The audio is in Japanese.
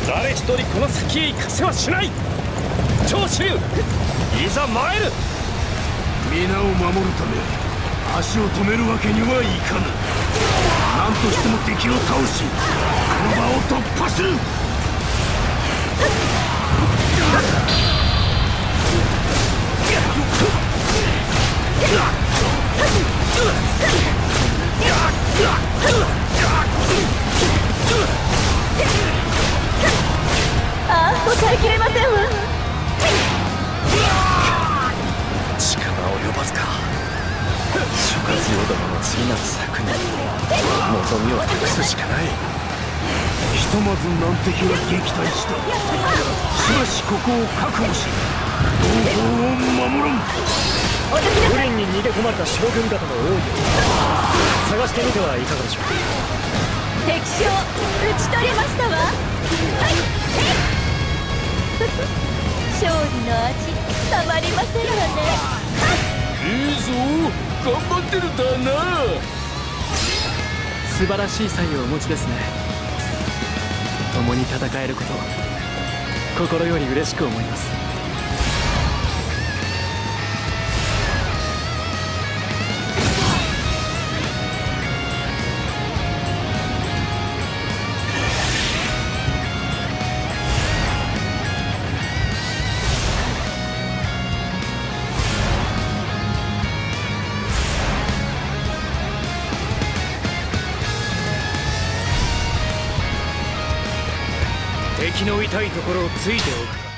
誰一人この先へ行かせはしない。長州、いざ参る。 皆を守るため足を止めるわけにはいかぬ。何としても敵を倒しこの場を突破する。 ああ、抑えきれませんわ。 力及ばずか。諸葛亮殿の次なる策に望みを託すしかない。 ひとまず難敵は撃退した。しばしここを確保し同胞を守らん。 無連に逃げ込まれた将軍方の奥義を探してみてはいかがでしょう。 敵将討ち取りましたわ。はい、勝利の味たまりませんわね。 いいぞ、頑張ってるだな。 素晴らしい才をお持ちですね。共に戦えること心より嬉しく思います。 敵の痛いところをついておく。